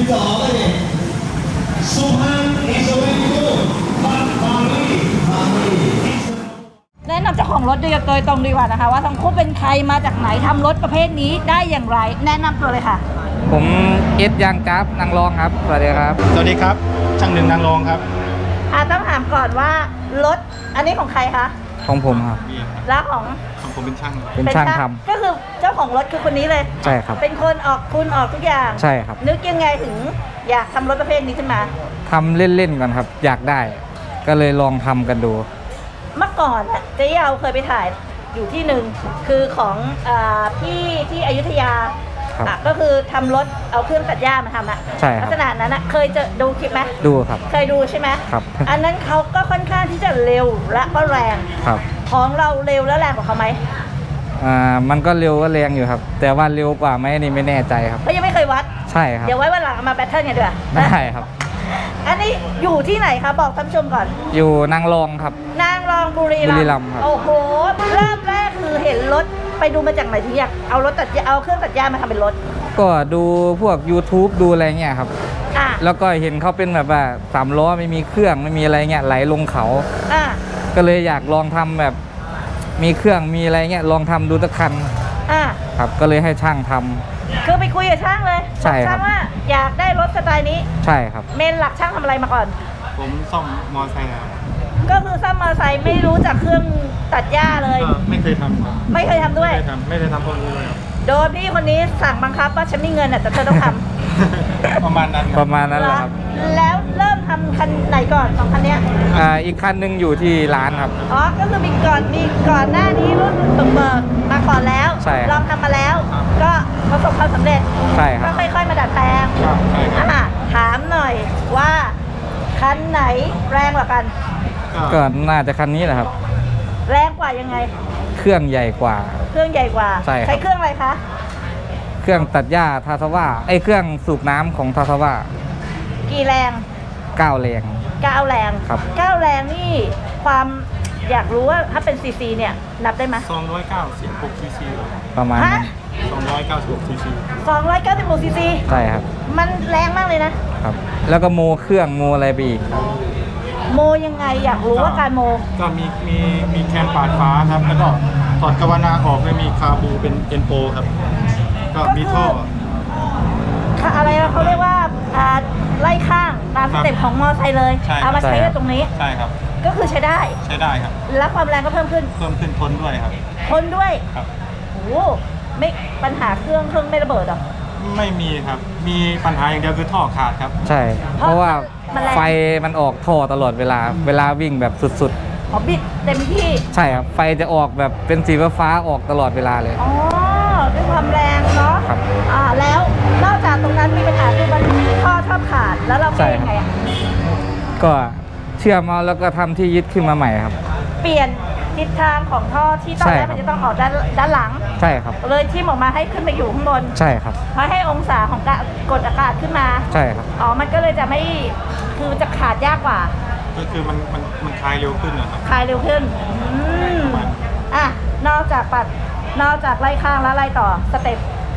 ที่สองเลยสุพรรณอิสเวนตูบัตบารีแนะนำเจ้าของรถโดยตรงดีกว่านะคะว่าทั้งคู่เป็นใครมาจากไหนทำรถประเภทนี้ได้อย่างไรแนะนำตัวเลยค่ะผมเอสยางกราฟนางรองครับสวัสดีครับสวัสดีครับช่างหนึ่งนางรองครับต้องถามก่อนว่ารถอันนี้ของใครคะของผมครับแล้วของผมเป็นช่างทำก็คือเจ้าของรถคือคนนี้เลยใช่ครับเป็นคนออกทุนออกทุกอย่างใช่ครับนึกยังไงถึงอยากทำรถประเภทนี้ขึ้นมาทำเล่นๆกันครับอยากได้ก็เลยลองทำกันดูเมื่อก่อนเจ๊ยาวเคยไปถ่ายอยู่ที่หนึ่งคือของพี่ที่อยุธยาก็คือทำรถเอาเครื่องตัดหญ้ามาทำอะใช่ครับลักษณะนั้นเคยจะดูคลิปไหมดูครับเคยดูใช่ไหมครับอันนั้นเขาก็ค่อนข้างที่จะเร็วและก็แรงครับของเราเร็วและแรงกว่าเขาไหมมันก็เร็วก็แรงอยู่ครับแต่ว่าเร็วกว่าไหมนี่ไม่แน่ใจครับเพราะยังไม่เคยวัดใช่ครับเดี๋ยวไว้วันหลังมาแบทเทิลกันด้วยได้ครับอันนี้อยู่ที่ไหนคะบอกท่านผู้ชมก่อนอยู่นางรองครับนางรองบุรีรัมย์ครับโอ้โหเริ่มแรกคือเห็นรถไปดูมาจากไหนถึงอยากเอาเครื่องตัดหญ้ามาทำเป็นรถก็ดูพวก YouTube ดูอะไรเงี้ยครับแล้วก็เห็นเขาเป็นแบบว่า3 ล้อไม่มีเครื่องไม่มีอะไรเงี้ยไหลลงเขาก็เลยอยากลองทำแบบมีเครื่องมีอะไรเงี้ยลองทำดูสักคันครับก็เลยให้ช่างทำคือไปคุยกับช่างเลยใช่ครับช่างว่าอยากได้รถสไตล์นี้ใช่ครับเมนหลักช่างทำอะไรมาก่อนผมซ่อมมอเตอร์ไซค์ครับก็คือซ่อมมอเตอร์ไซค์ไม่รู้จักเครื่องตัดหญ้าเลยไม่เคยทำไม่เคยทำด้วยไม่เคยทำพวกนี้เลยโดนพี่คนนี้สั่งบังคับว่าฉันมีเงินแต่เธอต้องทำประมาณนั้นแหละครับแล้วเริ่มทำคันไหนก่อน2 คันนี้อีกคันนึงอยู่ที่ร้านครับก็คือมีก่อนหน้านี้รุ่นเบิกมาก่อนแล้วลองทำมาแล้วก็ประสบความสำเร็จใช่ครับก็ค่อยๆมาดัดแปลงถามหน่อยว่าคันไหนแรงกว่ากันก็น่าจะคันนี้แหละครับแรงกว่ายังไงเครื่องใหญ่กว่าใช้เครื่องอะไรคะเครื่องตัดหญ้าทาสว่าเครื่องสูบน้ำของทาสว่ากี่แรง 9 แรงครับ9 แรงนี่ความอยากรู้ว่าถ้าเป็นซีซีเนี่ยนับได้ไหม 296 ซีซีประมาณนั้น 296 ซีซี 296 ซีซีใช่ครับมันแรงมากเลยนะครับแล้วก็โมเครื่องโมอะไรไปอีกโมยังไงอยากรู้ว่าการโมก็มีแคนปาดฟ้าครับแล้วก็ถอดกาวนาออกไม่มีคาบูเป็นเอ็นโปครับก็มีท่ออะไรเขาเรียกว่าไล่ข้างตามสเต็ปของมอไซค์เลยเอามาใช้ตรงนี้ใช่ครับก็คือใช้ได้ครับแล้วความแรงก็เพิ่มขึ้นทนด้วยครับทนด้วยครับโอ้ไม่ปัญหาเครื่องไม่ระเบิดหรอไม่มีครับมีปัญหาอย่างเดียวคือท่อขาดครับใช่เพราะว่าไฟมันออกท่อตลอดเวลาวิ่งแบบสุดๆบิดเต็มที่ใช่ครับไฟจะออกแบบเป็นสีฟ้าออกตลอดเวลาเลยด้วยความแรงเนาะครับแล้วนอกจากตรงนั้นมีปัญหาคือมันท่อชอบขาดแล้วเราเป็นยังไงก็เชื่อมเอาแล้วก็ทำที่ยึดขึ้นมาใหม่ครับเปลี่ยนทิศทางของท่อที่ตอนแรกมันจะต้องออกด้านหลังใช่ครับเลยทิ่มออกมาให้ขึ้นไปอยู่ข้างบนใช่ครับเพราะให้องศาของกดอากาศขึ้นมาใช่ครับมันก็เลยจะไม่คือจะขาดยากกว่าก็คือมันคลายเร็วขึ้นนะครับคลายเร็วขึ้นนอกจากไล่ข้างแล้วไล่ต่อสเต็ป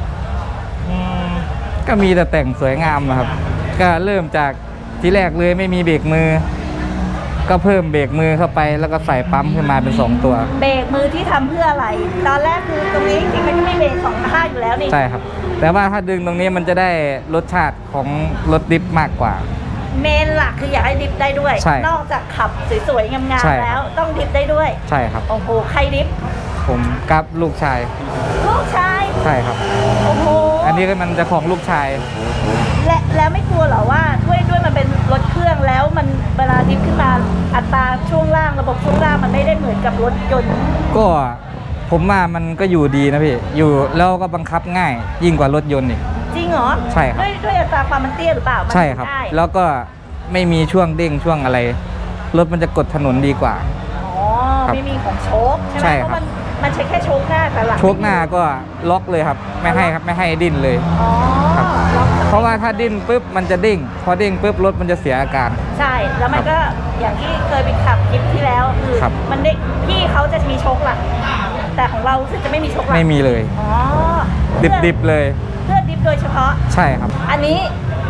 ก็มีแต่แต่งสวยงามนะครับก็เริ่มจากที่แรกเลยไม่มีเบรกมือก็เพิ่มเบรกมือเข้าไปแล้วก็ใส่ปั๊มขึ้นมาเป็น2 ตัวเบรกมือที่ทำเพื่ออะไรตอนแรกคือตรงนี้จริงๆมันก็มีเบรก2 ท่าอยู่แล้วนี่ใช่ครับแต่ว่าถ้าดึงตรงนี้มันจะได้รสชาติของรถดิฟมากกว่าเมนหลักคืออยากให้ดิฟได้ด้วยนอกจากขับสวยๆงามๆแล้วต้องดิฟได้ด้วยใช่ครับโอ้โหใครดิฟผมกับลูกชายใช่ครับโอ้โหอันนี้ก็มันจะของลูกชายแล้วไม่กลัวเหรอว่าด้วยมันเป็นรถเครื่องแล้วมันเวลาดิฟขึ้นมาอัตราช่วงล่างระบบช่วงล่างมันไม่ได้เหมือนกับรถยนต์ก็ผมว่ามันก็อยู่ดีนะพี่อยู่แล้วก็บังคับง่ายยิ่งกว่ารถยนต์อีกจริงเหรอใช่ครับด้วยอัตราความมันเตี้ยหรือเปล่าใช่ครับแล้วก็ไม่มีช่วงเด้งช่วงอะไรรถมันจะกดถนนดีกว่าไม่มีของโชคใช่ไหมเพราะมันใช้แค่โชคหน้าแต่หลังโชคหน้าก็ล็อกเลยครับไม่ให้ดิ้นเลยครับเพราะว่าถ้าดิ้นปุ๊บมันจะเด้งพอเด้งปุ๊บรถมันจะเสียอาการใช่แล้วมันก็อย่างที่เคยไปขับคลิปที่แล้วคือมันเด้งพี่เขาจะมีโชคหลังแต่ของเรารู้สึกจะไม่มีโชคหลังไม่มีเลยดิบเลยเพื่อดิฟโดยเฉพาะใช่ครับอันนี้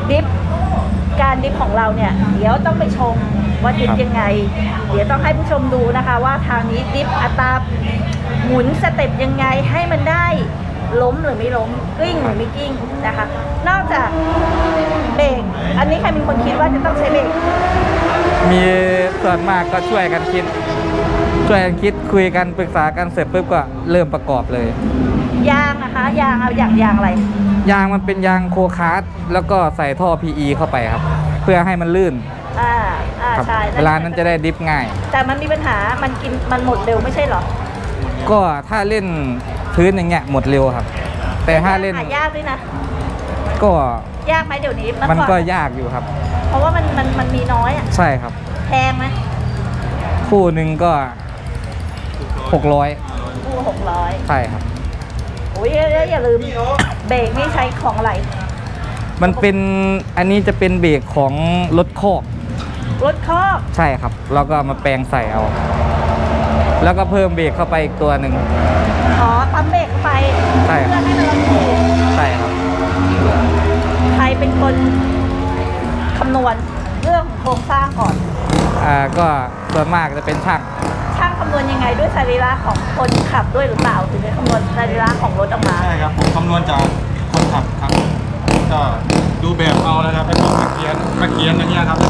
ดิฟการดิฟของเราเนี่ยเดี๋ยวต้องไปชมว่าดิฟยังไงเดี๋ยวต้องให้ผู้ชมดูนะคะว่าทางนี้ดิฟอัตราหมุนสเต็ปยังไงให้มันได้ล้มหรือไม่ล้มกลิ้งหรือไม่กลิ้งนะคะนอกจากเบรกอันนี้ใครเป็นคนคิดว่าจะต้องใช้เบรกมีส่วนมากก็ช่วยกันคิดคุยกันปรึกษากันเสร็จปุ๊บก็เริ่มประกอบเลยยางนะคะยางเอายางอะไรยางมันเป็นยางโคคาร์ดแล้วก็ใส่ท่อ PE เข้าไปครับเพื่อให้มันลื่นใช่เวลานั้นจะได้ดิฟง่ายแต่มันมีปัญหามันหมดเร็วไม่ใช่หรอก็ถ้าเล่นพื้นอย่างเงี้ยหมดเร็วครับแต่ถ้าเล่นยากด้วยนะก็ยากไหมเดี๋ยวนี้มันก็ยากอยู่ครับเพราะว่ามันมีน้อยอ่ะใช่ครับแพงไหมคู่หนึ่งก็600 คู่600 ใช่ครับโอ้ยอย่าลืมเบรกนี่ใช้ของอะไรมันเป็นอันนี้จะเป็นเบรกของรถคอกใช่ครับแล้วก็มาแปลงใส่เอาแล้วก็เพิ่มเบรกเข้าไปอีกตัวหนึ่งปั๊มเบรกเข้าไปใช่เพื่อให้มันรัดกุมใช่ครับใครเป็นคนคำนวณเรื่องโครงสร้างก่อนก็ส่วนมากจะเป็นช่างคำนวณยังไงด้วยสรีระของคนขับด้วยหรือเปล่าถึงได้คำนวณสรีระของรถออกมาใช่ครับผมคำนวณจากคนขับครับก็ดูแบบเอาแล้วครับเป็นตัวมาเขียนอย่างเงี้ยครับ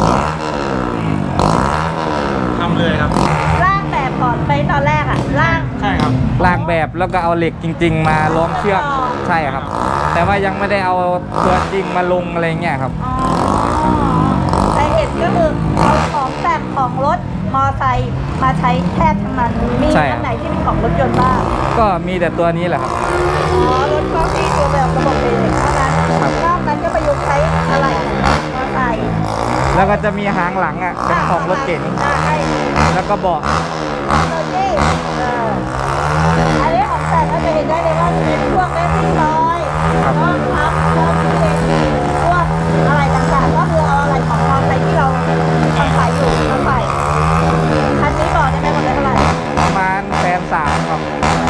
ทำเลยครับร่างแบบก่อนไปตอนแรกใช่ครับร่างแบบแล้วก็เอาเหล็กจริงๆมาล้อมเชือกใช่ครับแต่ว่ายังไม่ได้เอาตัวจริงมาลงอะไรเงี้ยครับแต่เห็นก็คือเอาของแต่งของรถมอไซค์มาใช้แทบทั้งนั้นมีอันไหนที่เป็นของรถยนต์บ้างก็มีแต่ตัวนี้แหละครับรถก็มีตัวแบบระบบเบรกเท่านั้นนอกนั้นก็ประยุกต์ใช้อะไรมอไซค์แล้วก็จะมีหางหลังเป็นของรถเก๋งแล้วก็เบาะอันนี้ของแต่งก็จะเห็นได้เลยว่ามีพวกแม่ที่น้อยพวกพับพวกอะไรต่างๆก็คือเอาอะไรของมอไซค์ที่เราขายอยู่มาใส่คันนี้บอกได้ไหมหมดเลยเท่าไหร่ประมาณ130,000ครับ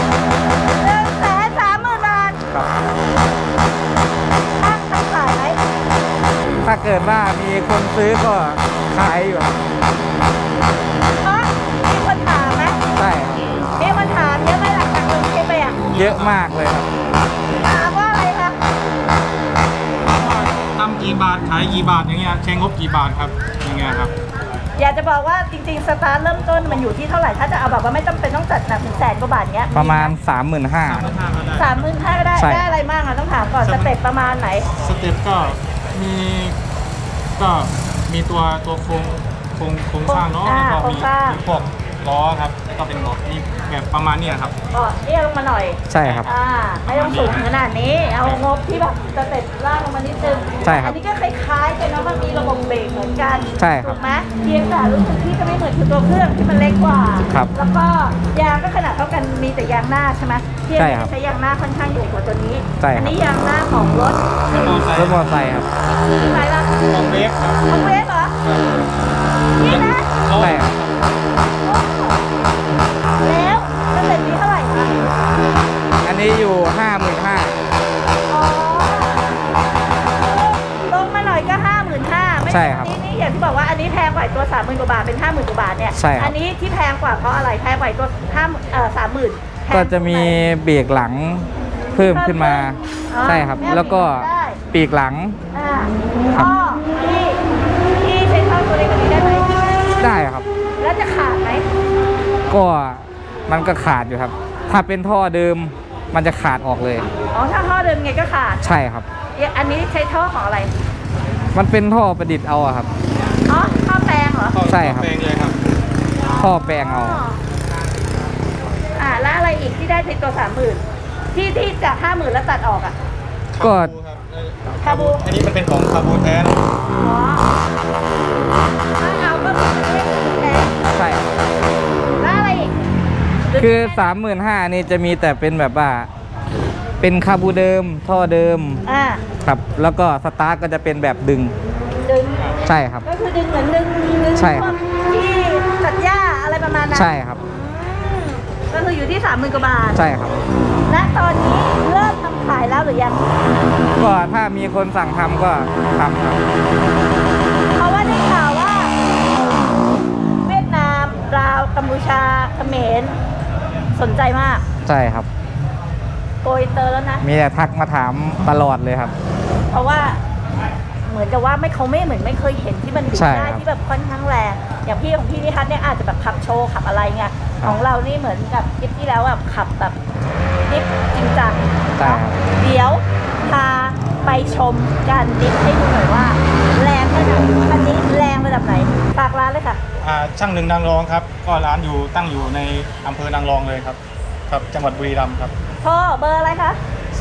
130,000 บาทตั้งขายไหมถ้าเกิดว่ามีคนซื้อก็ขายอยู่มีคนถามไหมใช่มีคนถามเยอะไหมหลังจากลงคลิปไปเยอะมากเลยครับถามว่าอะไรคะทำกี่บาทขายกี่บาทอย่างเงี้ยใช้งบกี่บาทครับอย่างเงี้ยครับอยากจะบอกว่าจริงๆสตาร์ทเริ่มต้นมันอยู่ที่เท่าไหร่ถ้าจะเอาแบบว่าไม่ต้องเป็นต้องจัดหนักถึง100,000 กว่าบาทเงี้ยประมาณ 35,000 ก็ได้อะไรบ้างต้องถามก่อนสเต็ปประมาณไหนสเต็ปก็มีตัวโครงสร้างเนาะแล้วก็มีพวกล้อครับแล้วก็เป็นล้อนี่แบบประมาณนี้ครับเอี้ยลงมาหน่อยใช่ครับไม่ต้องสูงขนาดนี้เอางบที่แบบสเต็ปล่างลงมานิดนึงใช่ครับอันนี้ก็คล้ายๆกันเนาะมันมีระบบเบรกเหมือนกันใช่ครับถูกไหมเพียงแต่รู้สึกที่จะไม่เหมือนคือตัวเครื่องที่มันเล็กกว่าแล้วก็ยางก็ขนาดเท่ากันมีแต่ยางหน้าใช่ไหมเพียงแต่ใช้ยางหน้าค่อนข้างใหญ่กว่าตัวนี้อันนี้ยางหน้าของรถมอเตอร์ไซค์ครับไหนล่ะของเวฟเหรอนี่นะใช่ครับแล้วสเต็ปนี้เท่าไหร่คะอันนี้อยู่55,000 ลงมาหน่อยก็55,000ไม่ใช่ครับนี่อย่างที่บอกว่าอันนี้แพงกว่าตัว30,000 กว่าบาทเป็น50,000 กว่าบาทเนี่ยอันนี้ที่แพงกว่าเพราะอะไรแพงกว่าตัว30,000 ก็จะมีเบรกหลังเพิ่มขึ้นมาใช่ครับแล้วก็ปีกหลังที่ใช้ท่อตัวเล็กกว่านี้ได้ไหมได้ครับแล้วจะขาดไหมก็มันก็ขาดอยู่ครับถ้าเป็นท่อเดิมมันจะขาดออกเลยถ้าท่อเดิมไงก็ขาดใช่ครับอันนี้ใช้ท่อของอะไรมันเป็นท่อประดิษฐ์เอาครับท่อแปลงเหรอใช่ครับแปลงเลยครับท่อแปลงเอาแล้วอะไรอีกที่ได้ในตัว30,000ที่จาก50,000แล้วตัดออกก็คาบูอันนี้มันเป็นของคาบูแทนเอาก็ใช่แล้วอะไรอีกคือ35,000นี่จะมีแต่เป็นแบบว่าเป็นคาบูเดิมท่อเดิมครับแล้วก็สตาร์ทก็จะเป็นแบบดึงใช่ครับก็คือดึงเหมือนดึงใช่ครับที่ตัดหญ้าอะไรประมาณนั้นใช่ครับก็คืออยู่ที่30,000 กว่าบาทใช่ครับและตอนนี้เริ่มทำขายแล้วหรือยังก็ถ้ามีคนสั่งทำก็ทำครับเพราะว่าได้ข่าวว่าเวียดนามลาวกัมพูชาเขมรสนใจมากใช่ครับโกยเตอร์แล้วนะมีแต่ทักมาถามตลอดเลยครับเพราะว่าเหมือนกับว่าเขาไม่เหมือนไม่เคยเห็นที่มันบิดได้ที่แบบค่อนข้างแรงอย่างพี่ของพี่นิทัศน์เนี่ยอาจจะแบบขับโชว์ขับอะไรเงี้ยของเรานี่เหมือนกับคลิปที่แล้วแบบขับแบบดิฟจริงจังเดี๋ยวพาไปชมการดิฟให้ดูหน่อยว่าแรงแค่ไหนคันนี้แรงระดับไหนฝากร้านเลยค่ะช่างหนึ่งนางรองครับก็ร้านตั้งอยู่ในอำเภอนางรองเลยครับครับจังหวัดบุรีรัมย์ครับโทรเบอร์อะไรคะ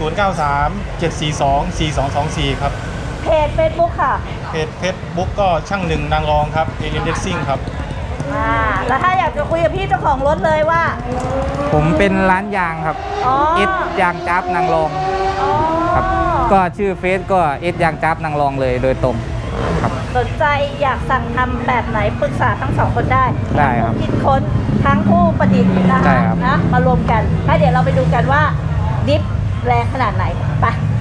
0937424224ครับเพจ Facebook ค่ะเพจ Facebook ก็ช่างหนึ่งนางรองครับ Alien Racing ครับแล้วถ้าอยากจะคุยกับพี่เจ้าของรถเลยว่าผมเป็นร้านยางครับเอสยางจับนางรองครับก็ชื่อเฟซก็เอสยางจับนางรองเลยโดยตรงครับสนใจอยากสั่งทำแบบไหนปรึกษาทั้งสองคนได้ครับคิดค้นทั้งผู้ประดิษฐ์นะคะมารวมกันให้เดี๋ยวเราไปดูกันว่าดิฟแรงขนาดไหนไป